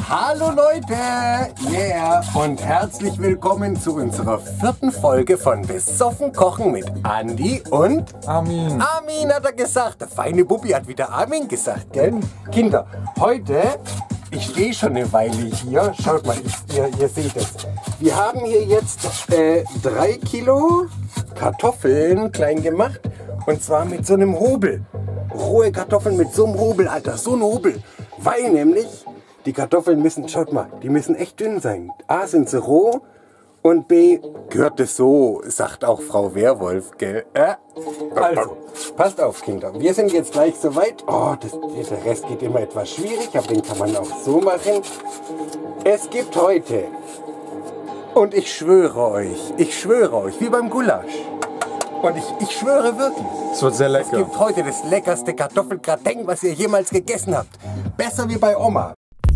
Hallo Leute, yeah, und herzlich willkommen zu unserer 4. Folge von Besoffen Kochen mit Andi und Armin. Armin hat er gesagt, der feine Bubbi hat wieder Armin gesagt, gell? Kinder, heute, ich stehe schon eine Weile hier, schaut mal, ihr seht es. Wir haben hier jetzt 3 Kilo Kartoffeln klein gemacht und zwar mit so einem Hobel. Rohe Kartoffeln mit so einem Hobel, Alter, so ein Hobel, weil nämlich die Kartoffeln müssen, schaut mal, die müssen echt dünn sein. A, sind sie roh und B, gehört es so, sagt auch Frau Werwolf, gell? Also, passt auf, Kinder. Wir sind jetzt gleich soweit. Oh, der Rest geht immer etwas schwierig, aber den kann man auch so machen. Es gibt heute, und ich schwöre euch, wie beim Gulasch. Und ich schwöre wirklich, Es wird sehr lecker. es gibt heute das leckerste Kartoffelgratin, was ihr jemals gegessen habt. Besser wie bei Oma.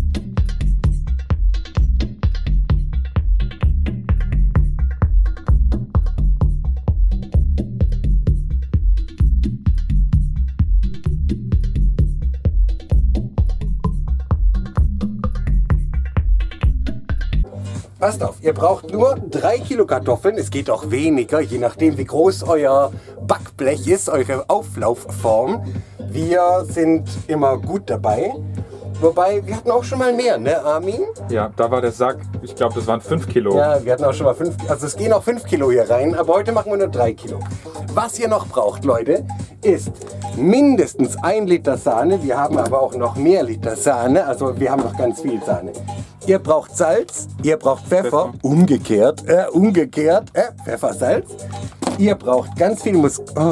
Passt auf, ihr braucht nur 3 Kilo Kartoffeln, es geht auch weniger, je nachdem wie groß euer Backblech ist, eure Auflaufform. Wir sind immer gut dabei. Wobei, wir hatten auch schon mal mehr, ne Armin? Ja, da war der Sack, ich glaube das waren 5 Kilo. Ja, wir hatten auch schon mal 5, also es gehen auch 5 Kilo hier rein, aber heute machen wir nur 3 Kilo. Was ihr noch braucht, Leute, ist mindestens 1 Liter Sahne, wir haben aber auch noch mehr Liter Sahne, also wir haben noch ganz viel Sahne. Ihr braucht Salz, ihr braucht Pfeffer, umgekehrt, Pfeffer, Salz. Ihr braucht ganz viel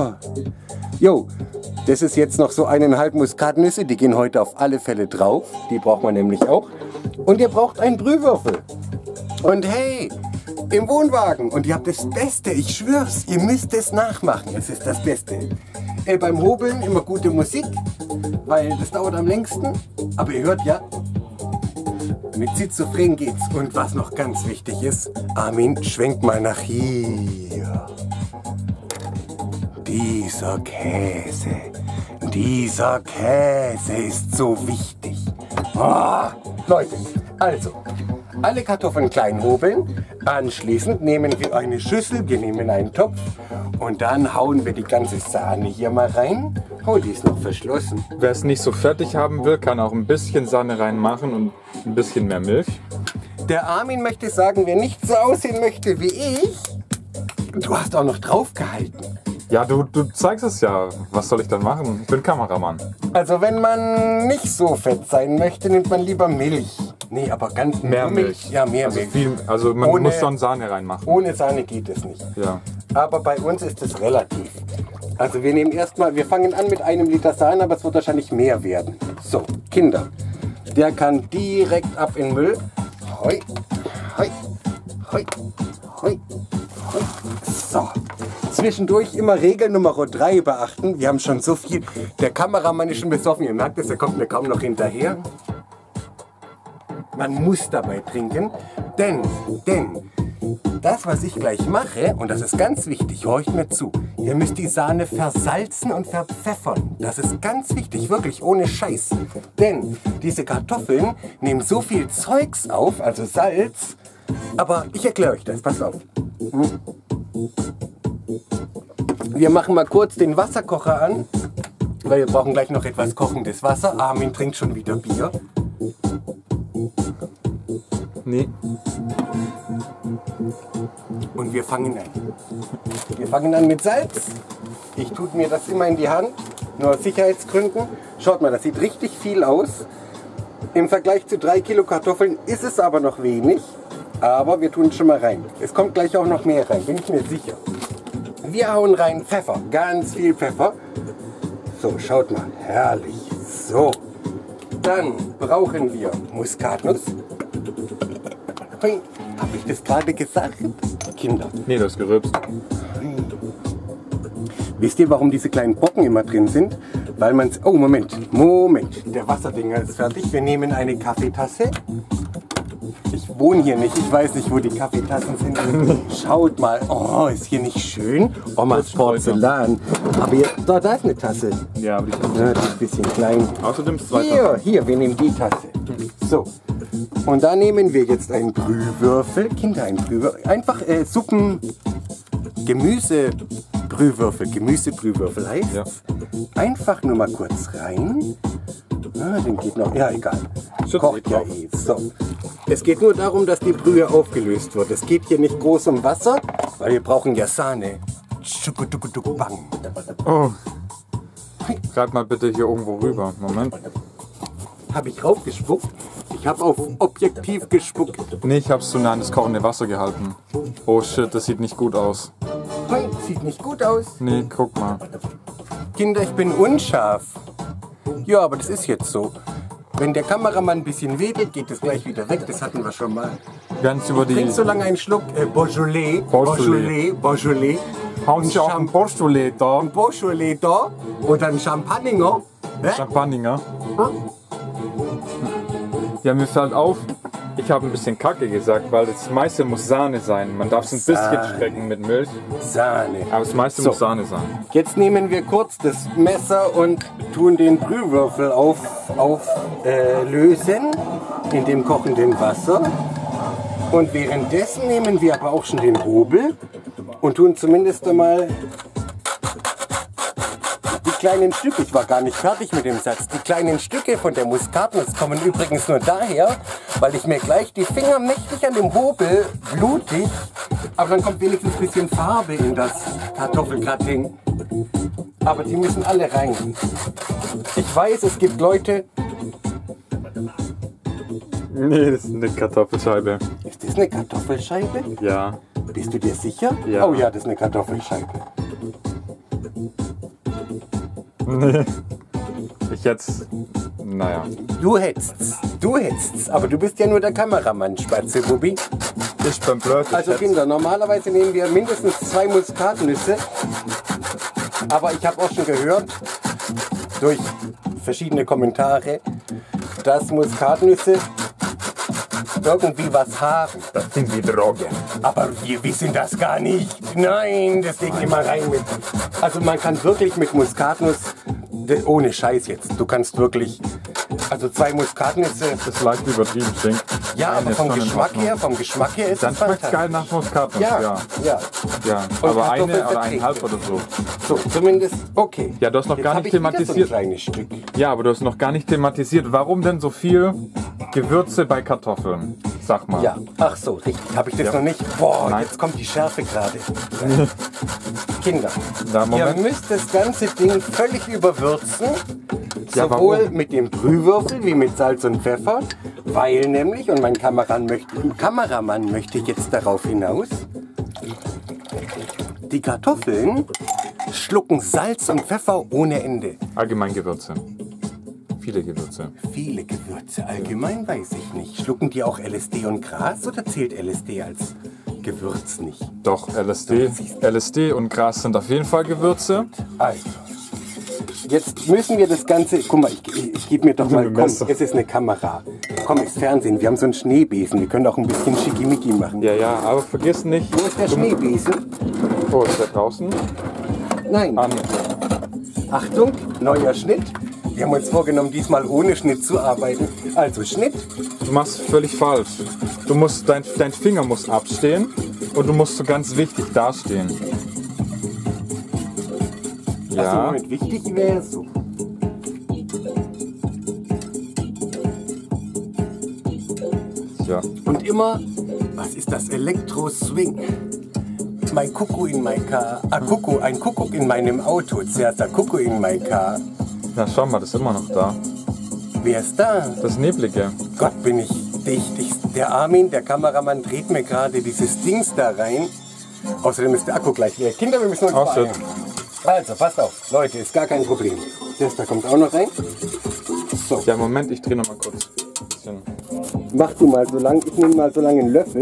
das ist jetzt noch so 1,5 Muskatnüsse, die gehen heute auf alle Fälle drauf. Die braucht man nämlich auch. Und ihr braucht einen Brühwürfel. Und hey, im Wohnwagen. Und ihr habt das Beste, ich schwör's, ihr müsst es nachmachen. Es ist das Beste. Beim Hobeln immer gute Musik, weil das dauert am längsten. Aber ihr hört ja, mit Schizophren geht's. Und was noch ganz wichtig ist, Armin, schwenkt mal nach hier. Dieser Käse ist so wichtig. Leute, also, alle Kartoffeln klein hobeln. Anschließend nehmen wir eine Schüssel, wir nehmen einen Topf und dann hauen wir die ganze Sahne hier mal rein. Oh, die ist noch verschlossen. Wer es nicht so fertig haben will, kann auch ein bisschen Sahne reinmachen und ein bisschen mehr Milch. Der Armin möchte sagen, wer nicht so aussehen möchte wie ich, du hast auch noch drauf gehalten. Ja, du zeigst es ja. Was soll ich dann machen? Ich bin Kameramann. Also wenn man nicht so fett sein möchte, nimmt man lieber Milch. Nee, aber ganz Mehr Milch. Ja, mehr Also Milch. Also man muss schon Sahne reinmachen. Ohne Sahne geht es nicht. Ja. Aber bei uns ist es relativ. Also wir nehmen wir fangen an mit 1 Liter Sahne, aber es wird wahrscheinlich mehr werden. So, Kinder, der kann direkt ab in den Müll. Hoi, hoi, hoi, hoi, hoi. So. Zwischendurch immer Regel Nummer 3 beachten. Wir haben schon so viel. Der Kameramann ist schon besoffen. Ihr merkt es, er kommt mir kaum noch hinterher. Man muss dabei trinken, denn das, was ich gleich mache, und das ist ganz wichtig, horcht mir zu, ihr müsst die Sahne versalzen und verpfeffern. Das ist ganz wichtig, wirklich ohne Scheiß. Denn diese Kartoffeln nehmen so viel Zeugs auf, also Salz, aber ich erkläre euch das, passt auf. Wir machen mal kurz den Wasserkocher an, weil wir brauchen gleich noch etwas kochendes Wasser. Armin trinkt schon wieder Bier. Nee. Und wir fangen an. Wir fangen an mit Salz. Ich tue mir das immer in die Hand, nur aus Sicherheitsgründen. Schaut mal, das sieht richtig viel aus. Im Vergleich zu 3 Kilo Kartoffeln ist es aber noch wenig. Aber wir tun es schon mal rein. Es kommt gleich auch noch mehr rein, bin ich mir sicher. Wir hauen rein Pfeffer, ganz viel Pfeffer. So, schaut mal, herrlich. So, dann brauchen wir Muskatnuss. Habe ich das gerade gesagt? Kinder. Nee, das ist gerülpst. Wisst ihr, warum diese kleinen Brocken immer drin sind? Weil man es... Oh, Moment. Der Wasserdinger ist fertig. Wir nehmen eine Kaffeetasse. Ich wohne hier nicht. Ich weiß nicht, wo die Kaffeetassen sind. Schaut mal. Oh, ist hier nicht schön? Omas Porzellan. Aber hier, da ist eine Tasse. Ja, aber die ist ein bisschen klein. Außerdem ist es weiter. Hier, wir nehmen die Tasse. So. Und da nehmen wir jetzt einen Brühwürfel. Kinder, einen Brühwürfel. Einfach Gemüsebrühwürfel heißt. Ja. Einfach nur mal kurz rein. Ah, den geht noch. Ja, egal. Schüttel Kocht ja drauf. eh. So. Es geht nur darum, dass die Brühe aufgelöst wird. Es geht hier nicht groß um Wasser, weil wir brauchen ja Sahne. Schukudukuduku-bang. Oh. Greif mal bitte hier irgendwo rüber. Moment. Habe ich raufgespuckt? Ich habe auf Objektiv gespuckt. Nee, ich hab's zu nah an das kochende Wasser gehalten. Oh shit, das sieht nicht gut aus. Hey, sieht nicht gut aus. Nee, guck mal. Kinder, ich bin unscharf. Ja, aber das ist jetzt so. Wenn der Kameramann ein bisschen wedelt, geht es gleich wieder weg. Das hatten wir schon mal. Ganz über die... Trink so lange einen Schluck Beaujolais. Beaujolais. Beaujolais. Haben Sie auch ein Beaujolais da? Ein Beaujolais da. Oder ein Champagner. Champagner. Ja, mir fällt auf, ich habe ein bisschen Kacke gesagt, weil das meiste muss Sahne sein. Man darf es ein bisschen Sahne. strecken mit Milch, Sahne. aber das meiste So. muss Sahne sein. Jetzt nehmen wir kurz das Messer und tun den Brühwürfel auflösen in dem kochenden Wasser. Und währenddessen nehmen wir aber auch schon den Hobel und tun zumindest einmal die kleinen Stücke. Ich war gar nicht fertig mit dem Satz. Die kleinen Stücke von der Muskatnuss kommen übrigens nur daher, weil ich mir gleich die Finger mächtig an dem Hobel blutig, aber dann kommt wenigstens ein bisschen Farbe in das Kartoffelgratin. Aber die müssen alle rein. Ich weiß, es gibt Leute. Nee, das ist eine Kartoffelscheibe. Ist das eine Kartoffelscheibe? Ja. Bist du dir sicher? Ja. Oh ja, das ist eine Kartoffelscheibe. Nee. Ich jetzt... Naja. Du hätt's. Aber du bist ja nur der Kameramann, Spatzelbubi. Ich bin blöd. ich Also hätt's- Kinder, normalerweise nehmen wir mindestens 2 Muskatnüsse. Aber ich habe auch schon gehört, durch verschiedene Kommentare, dass Muskatnüsse irgendwie was haben. Das sind die Drogen. Aber wir wissen das gar nicht. Nein, deswegen immer rein mit. Also man kann wirklich mit Muskatnuss, ohne Scheiß jetzt, du kannst wirklich, also 2 Muskatnüsse. Das ist leicht übertrieben, stinkt. Ja, Eine aber ist vom schon in Geschmack Ordnung. her, ist Dann es schmeckt's fantastisch. geil nach Muskatnuss, Ja, ja. ja. Ja, Und aber eine Kartoffeln oder verträgt. eineinhalb oder so. So, zumindest, okay. Ja, du hast noch Jetzt gar hab nicht ich wieder thematisiert. So ein kleines Stück. Ja, aber du hast noch gar nicht thematisiert. Warum denn so viel Gewürze bei Kartoffeln? Sag mal. Ja, ach so, richtig. Habe ich das Ja. noch nicht? Boah, Nein. jetzt kommt die Schärfe gerade. Kinder, Na, ihr Moment. müsst das ganze Ding völlig überwürzen. Ja, Sowohl warum? mit dem Brühwürfel wie mit Salz und Pfeffer. Weil nämlich, und mein Kameramann möchte jetzt darauf hinaus, die Kartoffeln schlucken Salz und Pfeffer ohne Ende. Allgemein Gewürze. Viele Gewürze. Viele Gewürze, allgemein weiß ich nicht. Schlucken die auch LSD und Gras oder zählt LSD als Gewürz nicht? Doch, LSD und Gras sind auf jeden Fall Gewürze. Also, jetzt müssen wir das Ganze, guck mal, ich gebe mir doch mal, Ein komm, Messer. es ist eine Kamera. Komm, ist Fernsehen, wir haben so einen Schneebesen, wir können auch ein bisschen Schickimicki machen. Ja, ja, aber vergiss nicht. Wo ist der Schneebesen? Oh, ist der draußen? Nein. Ah, nee. Achtung, neuer Schnitt. Wir haben uns vorgenommen, diesmal ohne Schnitt zu arbeiten. Also Schnitt. Du machst völlig falsch. Du musst, dein Finger muss abstehen und du musst so ganz wichtig dastehen. Also Ja, Moment, wichtig wäre so. ja. Und immer, was ist das? Elektro-Swing. Mein Kuckuck in my car. Ein Kuckuck in meinem Auto. There's a Kuckuck in my car. Na schau mal, das ist immer noch da. Wer ist da? Das Neblige. Gott, bin ich dicht. Der Armin, der Kameramann, dreht mir gerade dieses Dings da rein. Außerdem ist der Akku gleich leer. Kinder, wir müssen uns Oh, beeilen. Also, passt auf. Leute, ist gar kein Problem. Das da kommt auch noch rein. So, Ja, Moment, ich drehe noch mal kurz. Bisschen. mach du mal so lang. Ich nehme mal so lange einen Löffel.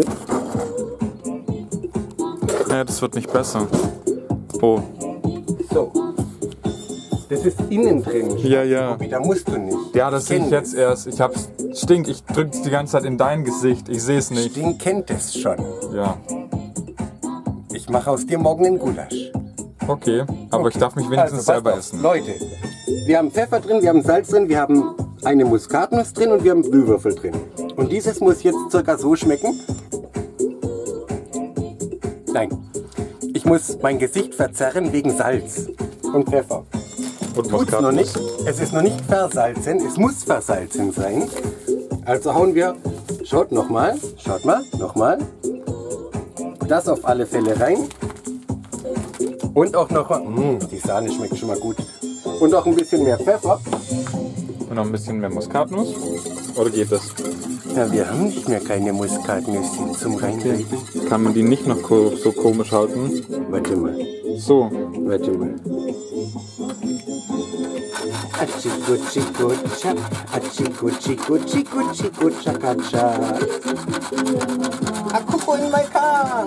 Ja, das wird nicht besser. Oh. So. Das ist innen drin. Ja, ja. Da musst du nicht. Ja, das sehe ich Kennt jetzt erst. Ich hab's. Stink, ich drück's die ganze Zeit in dein Gesicht. Ich sehe es nicht. Den kennt es schon. Ja. Ich mache aus dir morgen einen Gulasch. Okay, aber ich darf mich wenigstens passt selber auf. essen. Leute, wir haben Pfeffer drin, wir haben Salz drin, wir haben eine Muskatnuss drin und wir haben Brühwürfel drin. Und dieses muss jetzt circa so schmecken. Nein, ich muss mein Gesicht verzerren wegen Salz und Pfeffer. Und Tut's noch Muskatnuss. nicht. Es ist noch nicht versalzen. Es muss versalzen sein. Also hauen wir, schaut mal, nochmal. Das auf alle Fälle rein. Und auch noch, die Sahne schmeckt schon mal gut. Und auch ein bisschen mehr Pfeffer. Und noch ein bisschen mehr Muskatnuss. Oder geht das? Ja, wir haben nicht mehr keine Muskatnüsse zum Reinreiben. Kann man die nicht noch so komisch halten? Warte mal. So. Warte mal. Achiko, chico, cha. Achiko, chico, chico, chico, chaka, cha. Akuko in my car.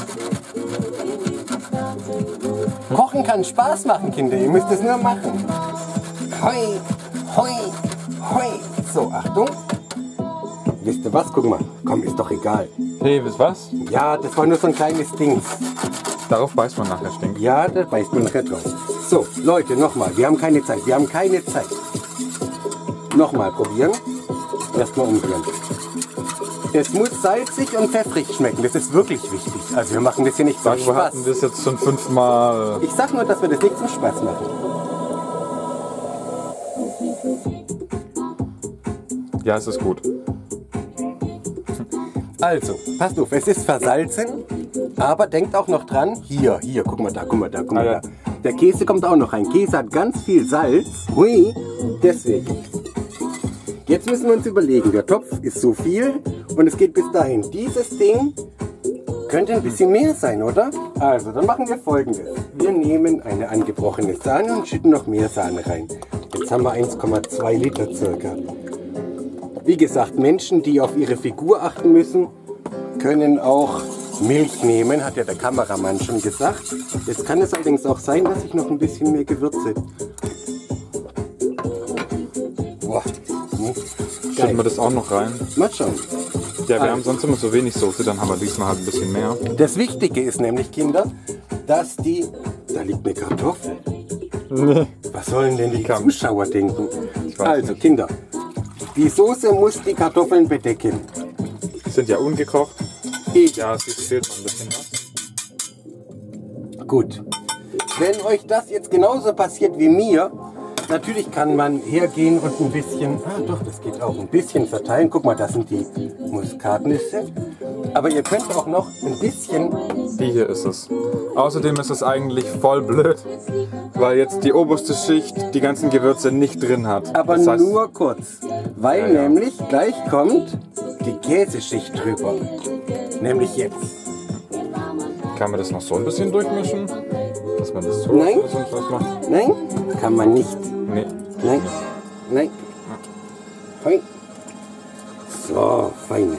Kochen kann Spaß machen, Kinder. Ihr müsst es nur machen. Hoi, hoi, hoi. So, Achtung. Wisst ihr was? Guck mal. Komm, ist doch egal. Hey, was? Ja, das war nur so ein kleines Ding. Darauf beißt man nachher stinkt. Ja, da beißt man nachher drauf. So, Leute, nochmal. Wir haben keine Zeit. Wir haben keine Zeit. Nochmal probieren. Erstmal umrühren. Es muss salzig und pfeffrig schmecken. Das ist wirklich wichtig. Also wir machen das hier nicht zum Wir Spaß. hatten das jetzt schon 5-mal. Ich sag nur, dass wir das nicht zum Spaß machen. Ja, es ist gut. Also, passt auf, es ist versalzen, aber denkt auch noch dran, hier, guck mal da, guck mal da. Ja. Der Käse kommt auch noch rein. Käse hat ganz viel Salz. Hui, deswegen. Jetzt müssen wir uns überlegen, der Topf ist so viel und es geht bis dahin. Dieses Ding könnte ein bisschen mehr sein, oder? Also, dann machen wir Folgendes. Wir nehmen eine angebrochene Sahne und schütten noch mehr Sahne rein. Jetzt haben wir 1,2 Liter circa. Wie gesagt, Menschen, die auf ihre Figur achten müssen, können auch Milch nehmen, hat ja der Kameramann schon gesagt. Jetzt kann es allerdings auch sein, dass ich noch ein bisschen mehr Gewürze. Boah, Schütten wir das auch noch rein. Mal schauen. Ja, wir haben sonst immer so wenig Soße, dann haben wir diesmal halt ein bisschen mehr. Das Wichtige ist nämlich, Kinder, dass die... Da liegt eine Kartoffel. Nee. Was sollen denn die Zuschauer denken? Ich weiß Also, nicht. Kinder, die Soße muss die Kartoffeln bedecken. Die sind ja ungekocht. Ja, es fehlt noch ein bisschen was. Gut. Wenn euch das jetzt genauso passiert wie mir, natürlich kann man hergehen und ein bisschen, doch, das geht auch, ein bisschen verteilen. Guck mal, das sind die Muskatnüsse. Aber ihr könnt auch noch ein bisschen... Die hier ist es. Außerdem ist es eigentlich voll blöd, weil jetzt die oberste Schicht die ganzen Gewürze nicht drin hat. Aber das heißt, nur kurz, weil Ja. nämlich gleich kommt die Käseschicht drüber. Nämlich jetzt. kann man das noch so ein bisschen durchmischen? Dass man das so Nein. sonst was macht? Nein, kann man nicht. Nee. Nein, nein. Fein. So, fein.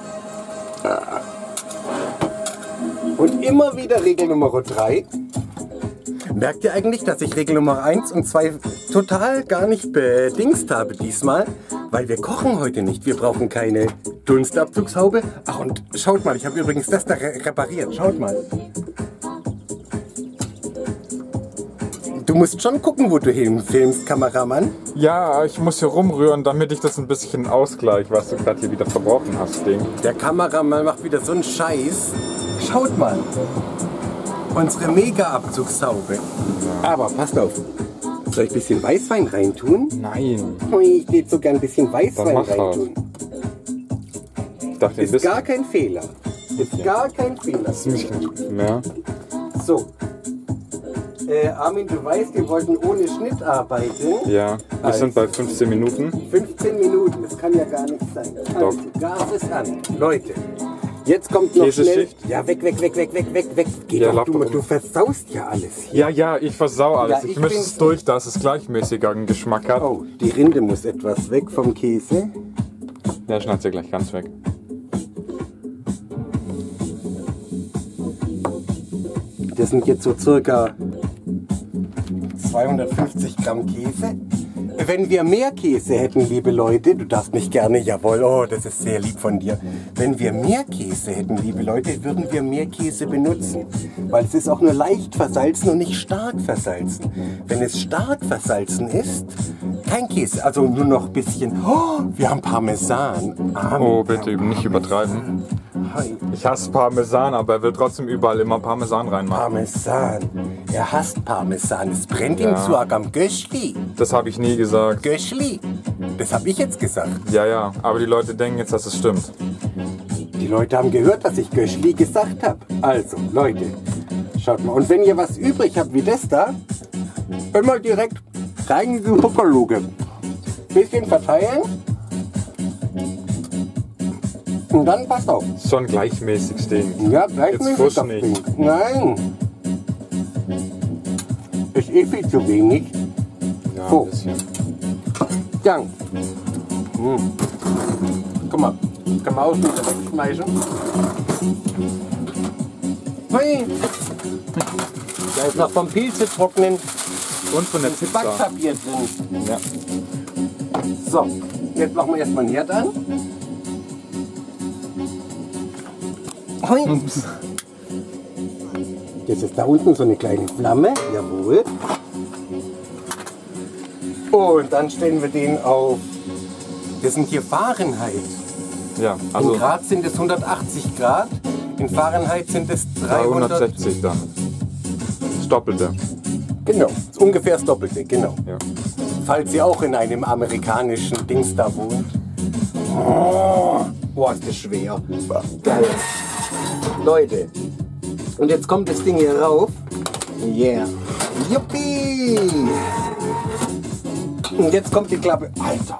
Und immer wieder Regel Nummer 3. Merkt ihr eigentlich, dass ich Regel Nummer 1 und 2 total gar nicht bedingst habe diesmal? Weil wir kochen heute nicht. Wir brauchen keine Dunstabzugshaube. Ach, und schaut mal, ich habe übrigens das da repariert. Schaut mal. Du musst schon gucken, wo du hinfilmst, Kameramann. Ja, ich muss hier rumrühren, damit ich das ein bisschen ausgleiche, was du gerade hier wieder verbrochen hast, Ding. Der Kameramann macht wieder so einen Scheiß. Schaut mal. Unsere Mega-Abzugshaube. Aber passt auf. Soll ich ein bisschen Weißwein reintun? Nein. Ich würde sogar ein bisschen Weißwein Dann mach halt. reintun. Ich dachte, ein Ist bisschen. gar kein Fehler. Ist gar kein Fehler. Ziemlich mehr. So. Armin, du weißt, wir wollten ohne Schnitt arbeiten. Ja, wir sind bei 15 Minuten. 15 Minuten, das kann ja gar nicht sein. Doch. Also, Gas ist an. Leute, jetzt kommt noch schnell... Käseschicht? Ja, weg. Geh Ja, doch, lauf doch du um. versaust ja alles hier. Ja, ich versau alles. Ja, ich ich mische bin's es durch, dass es gleichmäßiger einen Geschmack hat. Oh, die Rinde muss etwas weg vom Käse. Der schneidet ja gleich ganz weg. Das sind jetzt so circa 250 Gramm Käse. Wenn wir mehr Käse hätten, liebe Leute, du darfst mich gerne, jawohl, oh, das ist sehr lieb von dir. Wenn wir mehr Käse hätten, liebe Leute, würden wir mehr Käse benutzen. Weil es ist auch nur leicht versalzen und nicht stark versalzen. Wenn es stark versalzen ist, kein Käse, also nur noch ein bisschen. Oh, wir haben Parmesan. Oh, bitte nicht übertreiben. Ich hasse Parmesan, aber er will trotzdem überall immer Parmesan reinmachen. Parmesan. Er hasst Parmesan. Es brennt ihm zu arg am Göschli. Das habe ich nie gesagt. Göschli. Das habe ich jetzt gesagt. Ja, aber die Leute denken jetzt, dass es stimmt. Die Leute haben gehört, dass ich Göschli gesagt habe. Also, Leute, schaut mal. Und wenn ihr was übrig habt wie das da, immer direkt rein in die Huckerluge. Bisschen verteilen. Und dann passt auf. Schon gleichmäßig stehen. Ja, gleichmäßig. Jetzt fusch nicht. Nein. Ist eh viel zu wenig. Ja, So. ein bisschen. Dann. Guck mal. Kann man außen wieder wegschmeißen. Hui. Da ist noch vom Pilze trocknen Und von der Pizza. Backpapier drin. Ja. So, jetzt machen wir erstmal einen Herd an. Hui. Jetzt ist da unten so eine kleine Flamme. Jawohl. Und dann stellen wir den auf. Das sind hier Fahrenheit. Ja, In also Grad sind es 180 Grad. In Fahrenheit sind es 360 dann. Das Doppelte. Genau, ist ungefähr das Doppelte, genau. Ja. Falls ihr auch in einem amerikanischen Dings da wohnt. Oh, boah, ist das schwer. Geil. Leute, und jetzt kommt das Ding hier rauf. Yeah. Juppie! Und jetzt kommt die Klappe. Alter!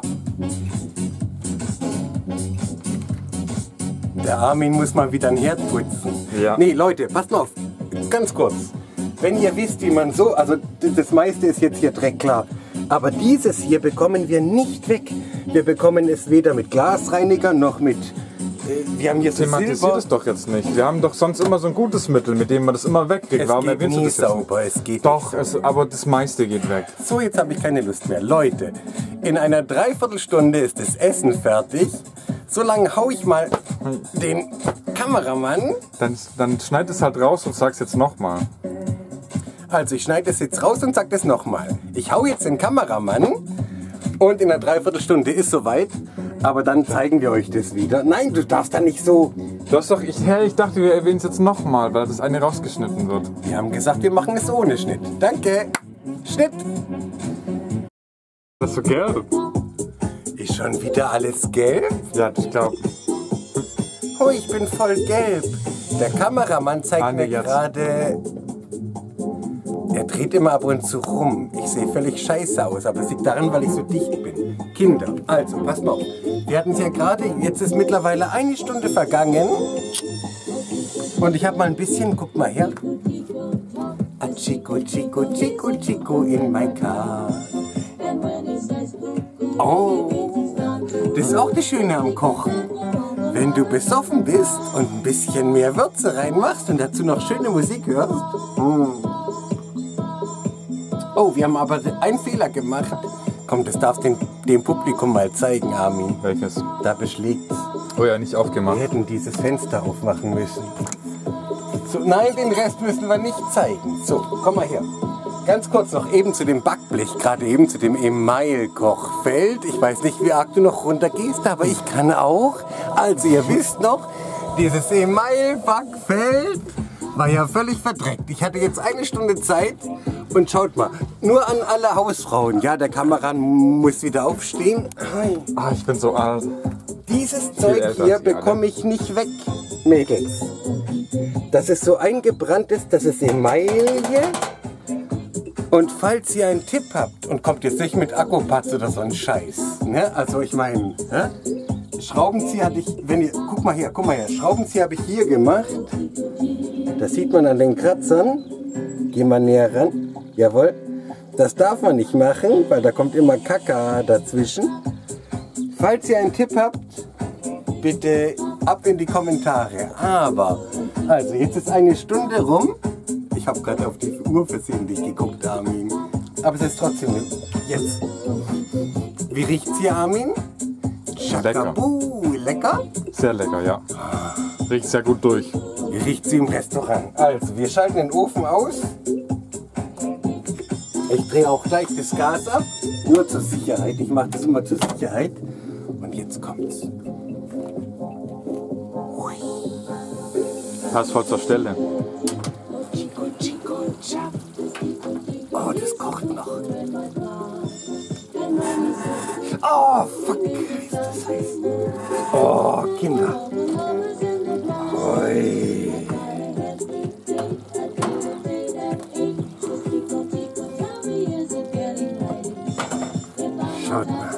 Der Armin muss mal wieder ein Herd putzen. Ja. Nee, Leute, passt mal auf. Ganz kurz. Wenn ihr wisst, wie man so, also das meiste ist jetzt hier Dreck klar. Aber dieses hier bekommen wir nicht weg. Wir bekommen es weder mit Glasreiniger noch mit, wir haben hier so Thematisiert Silber. es doch jetzt nicht. Wir haben doch sonst immer so ein gutes Mittel, mit dem man das immer wegkriegt. Es Warum geht erwähnst du nie das jetzt sauber, nicht? es geht Doch, nicht sauber. aber das meiste geht weg. So, jetzt habe ich keine Lust mehr. Leute, in einer Dreiviertelstunde ist das Essen fertig. So lange hau ich mal den Kameramann. Dann schneid es halt raus und sag's jetzt nochmal. Also ich schneide es jetzt raus und sag das nochmal. Ich hau jetzt den Kameramann und in einer Dreiviertelstunde ist soweit. Aber dann zeigen wir euch das wieder. Nein, du darfst da nicht so. Du hast doch, ich dachte, wir erwähnen es jetzt nochmal, weil das eine rausgeschnitten wird. Wir haben gesagt, wir machen es ohne Schnitt. Danke. Schnitt. Das ist so gelb. Ist schon wieder alles gelb? Ja, ich glaube. Oh, ich bin voll gelb. Der Kameramann zeigt mir jetzt. gerade. Er dreht immer ab und zu rum. Ich sehe völlig scheiße aus, aber es liegt daran, weil ich so dicht bin. Kinder, also, passt mal auf. Wir hatten es ja gerade, jetzt ist mittlerweile eine Stunde vergangen. Und ich habe mal ein bisschen, guck mal her. A Chico, Chico, Chico, Chico in my car. Oh, das ist auch das Schöne am Kochen. Wenn du besoffen bist und ein bisschen mehr Würze reinmachst und dazu noch schöne Musik hörst. Oh, wir haben aber einen Fehler gemacht. Komm, das darfst du dem Publikum mal zeigen, Armin. Welches? Da beschlägt's. Oh ja, nicht aufgemacht. Wir hätten dieses Fenster aufmachen müssen. So, nein, den Rest müssen wir nicht zeigen. So, komm mal her. Ganz kurz noch eben zu dem Backblech, gerade eben zu dem Email-Kochfeld. Ich weiß nicht, wie arg du noch runtergehst, aber ich kann auch. Also ihr wisst noch, dieses Email-Backfeld war ja völlig verdreckt. Ich hatte jetzt eine Stunde Zeit und schaut mal, nur an alle Hausfrauen. Ja, der Kameramann muss wieder aufstehen. Ah, ich bin so alt. Dieses Zeug älter hier als ihr alle. bekomme ich nicht weg, Mädels. Das ist so eingebrannt ist, das ist Emaille. Und falls ihr einen Tipp habt, und kommt jetzt nicht mit Akkupatz oder so ein Scheiß, ne? Also ich meine, Schraubenzieher hatte ich, wenn ihr, guck mal her, Schraubenzieher habe ich hier gemacht. Das sieht man an den Kratzern. Geh mal näher ran. Jawohl. Das darf man nicht machen, weil da kommt immer Kaka dazwischen. Falls ihr einen Tipp habt, bitte ab in die Kommentare. Aber, also jetzt ist eine Stunde rum. Ich habe gerade auf die Uhr versehentlich geguckt, Armin. Aber es ist trotzdem jetzt. Wie riecht's hier, Armin? Schakabu, lecker? Sehr lecker, ja. Riecht sehr gut durch. Wie riecht sie im Restaurant? Also, wir schalten den Ofen aus. Ich drehe auch gleich das Gas ab, nur zur Sicherheit. Ich mache das immer zur Sicherheit. Und jetzt kommt's. Pass voll zur Stelle. Oh, das kocht noch. Oh, fuck, ist das heiß. Oh, Kinder. Ui. Schaut mal.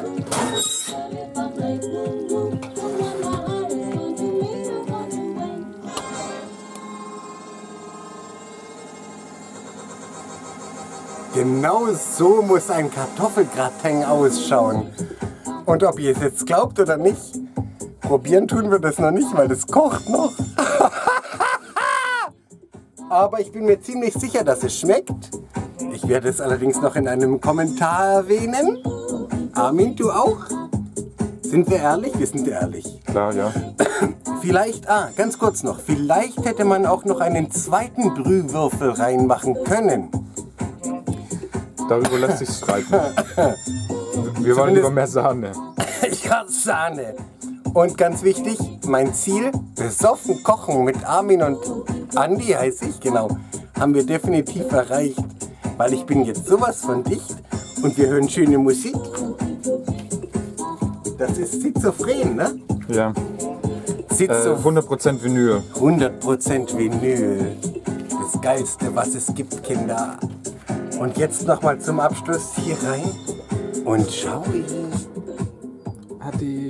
Genau so muss ein Kartoffelgratin ausschauen. Und ob ihr es jetzt glaubt oder nicht, probieren tun wir das noch nicht, weil das kocht noch. Aber ich bin mir ziemlich sicher, dass es schmeckt. Ich werde es allerdings noch in einem Kommentar erwähnen. Armin, du auch? Sind wir ehrlich? Wir sind ehrlich. Klar, ja. Vielleicht, ganz kurz noch, vielleicht hätte man auch noch einen zweiten Brühwürfel reinmachen können. Darüber lässt sich streiten. Wir wollen lieber mehr Sahne. Ja, Sahne. Und ganz wichtig, mein Ziel, besoffen kochen mit Armin und Andi, heiße ich, genau, haben wir definitiv erreicht. Weil ich bin jetzt sowas von dicht und wir hören schöne Musik. Das ist schizophren, ne? Ja. 100% Vinyl. 100% Vinyl. Das Geilste, was es gibt, Kinder. Und jetzt nochmal zum Abschluss hier rein und schau. Adi.